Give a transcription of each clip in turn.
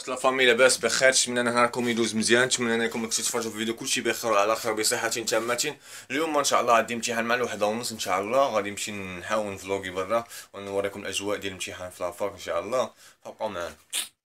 واش لا فامي لاباس بخير؟ نتمنى نهاركم يدوز مزيان، نتمنى انكم كنتو تتفرجوا في الفيديو كلشي بخير وعلى خير بصحه تامه. اليوم ان شاء الله عندي امتحان مع الوحده ونص، ان شاء الله غادي نمشي نحاول نفلوغي برا ونوريكم الاجواء ديال الامتحان في لافاك ان شاء الله، فابقوا معنا.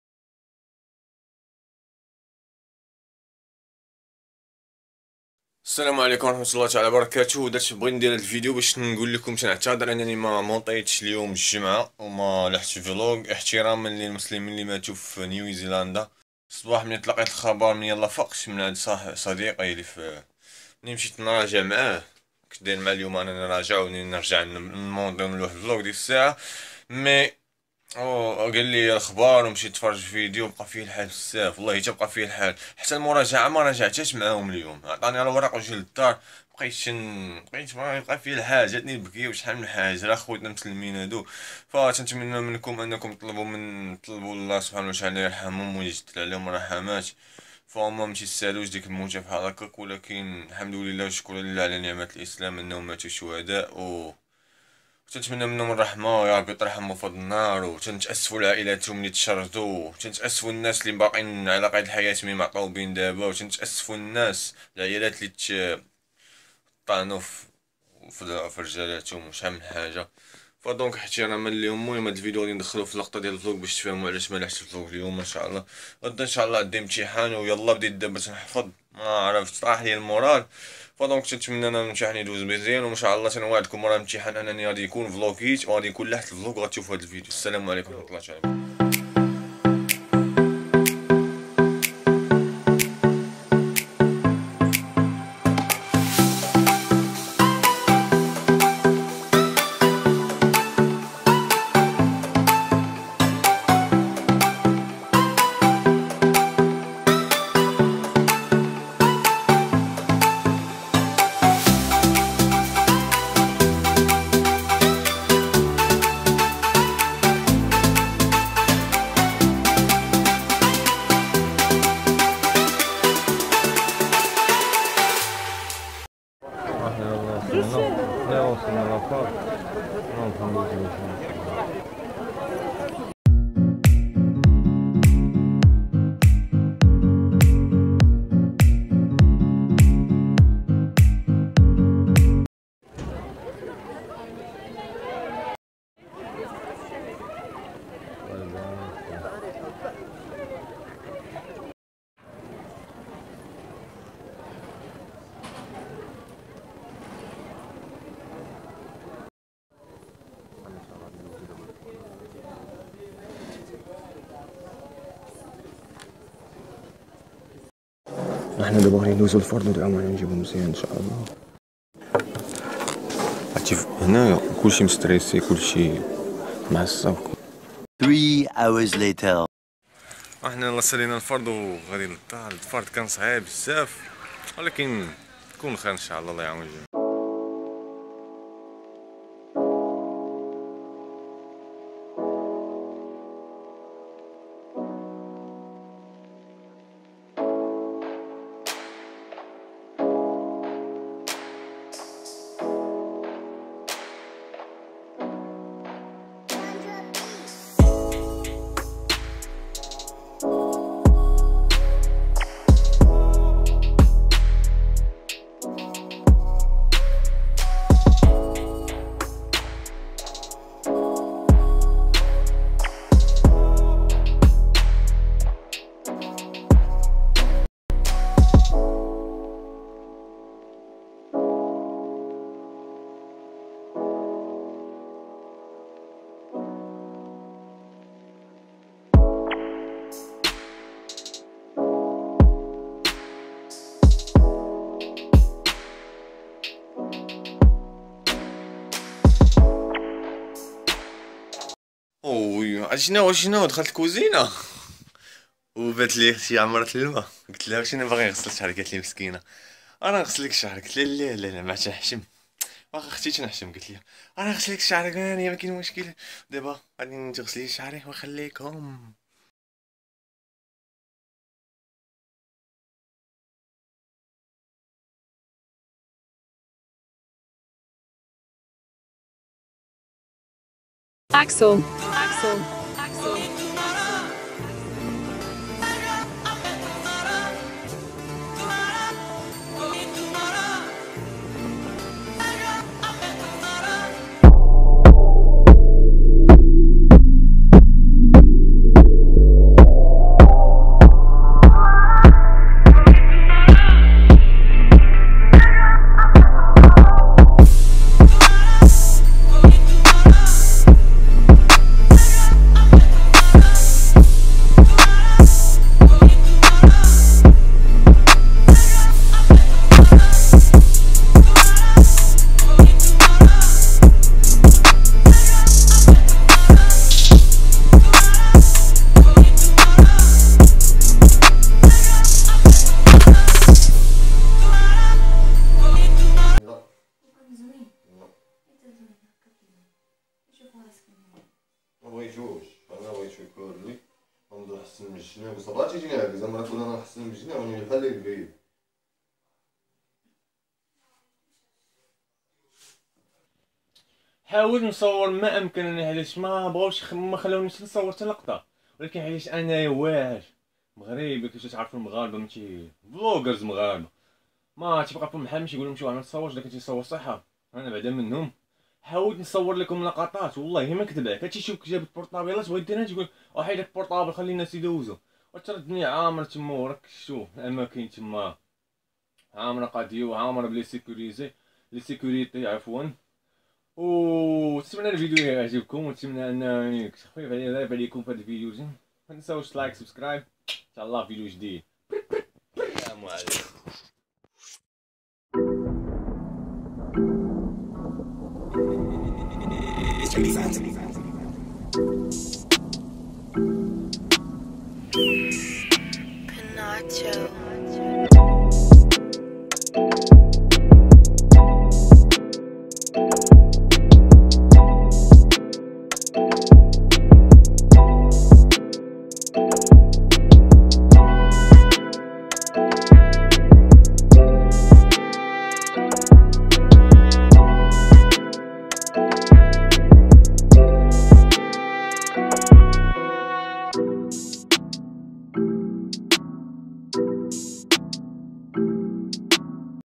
السلام عليكم ورحمه الله تعالى وبركاته. بغيت ندير هذا الفيديو باش نقول لكم تنعتذر انني ما مونطيتش اليوم الجمعه وما لحتش فلوغ احتراما للمسلمين اللي ماتوا في نيوزيلندا. الصباح ملي تلقيت الخبر من يلا فقت من هاد صديقي اللي في ملي مشيت نراجع معاه، كنت داير مع اليوم انا نراجع ونرجع نمونطي واحد الفلوغ ديال الساعه مي قال لي الاخبار ومشيت تفرج في فيديو بقى فيه الحال بزاف، والله حتى بقى فيه الحال حتى المراجعه ما راجعتش معاهم اليوم، عطاني الورق وجي للدار بقيت ما بقى فيه الحال، جاتني البكي وشحال من حاجه راه خوتنا المسلمين هادو. فتنتمنى منكم انكم طلبوا الله سبحانه وتعالى يرحمهم ويجدد عليهم الرحمات، فهما ماشي يستاهلوش ديك الموتة بحال هكاك، ولكن الحمد لله وشكرا لله على نعمة الإسلام أنهم ماتوا شهداء تنتمنى منهم الرحمة يا ربي يطرحهم في النار، وتنتأسفوا لعائلاتهم اللي تشردوا، وتنتأسفوا الناس اللي باقيين على قيد الحياة مي معطوبين دابا، وتنتأسفوا الناس العائلات اللي طعنوا في رجالاتهم وشحال من حاجة. فدونك احتراما ليهم. المهم هاد الفيديو غادي ندخلو في اللقطة ديال الفلوق باش تفهموا علاش ما لحقتش الفلوق اليوم ان شاء الله. غدا ان شاء الله عندي امتحان ويلا بديت دابا تنحفظ، ما عرفت طاح لي المورال. فدونك تنتمنى انا الامتحان يدوز مزيان وان شاء الله تنوعدكم راه الامتحان انني غادي يكون فلوكيت وغادي يكون لحت الفلوق غتشوفوا هاد الفيديو. السلام عليكم ورحمة الله تعالى. احنا دابا غادي ندوزو الفرن ودعاو معنا نجيبو مزيان ان شاء الله. عرفتي هنايا كلشي مستريسي كلشي معصب. 3 hours later. احنا يلا سالينا الفرد وغادي للدار. الفرد كان صعيب بزاف ولكن تكون خير ان شاء الله، الله يعاون الجميع. شنو دخلت الكوزينه وبات لي اختي عمرت الماء، قلت لها واش انا باغي نغسل شعري، قالت لي مسكينه انا نغسل لك شعرك، قلت لها لا لا لا ما تنحشم، واخا اختي تنحشم، قلت لها انا نغسل لك شعرك انا ما كاين مشكل، دابا غادي تغسلي شعري وخليكم. Axel. الجنة بصبات يجيني هكا زعما نكون انا نحسن من الجنة ونولي بحال اللي بعيد. حاولت نصور ما امكن علاش ما بغاوش ما خلاونيش نصور حتى لقطه، ولكن علاش انايا واعر مغربي كيفاش تعرفوا المغاربه ماشي بلوغرز مغاربه ما تيبقى فيهم محامش يقولوا مشيو ما تصورش داك تيصور صحه. انا بعدا منهم حاولت نصور لكم لقطات والله ما كذب عليك. هادشي شوف جابت بورطابيلات بغيت ديرها تقول وحيد البورطابل خلي الناس يدوزو وتردني عامر تما وراك شوف الاماكن تما عامره قضيه وعامره بلي سيكوريزي لي سيكوريتي عفوا. ونتمنى الفيديو يعجبكم ونتمنى انني خفيف عليكم في هذا الفيديو. ما تنساوش لايك سبسكرايب ان شاء الله فيديو جديد. السلام عليكم. Pinacho.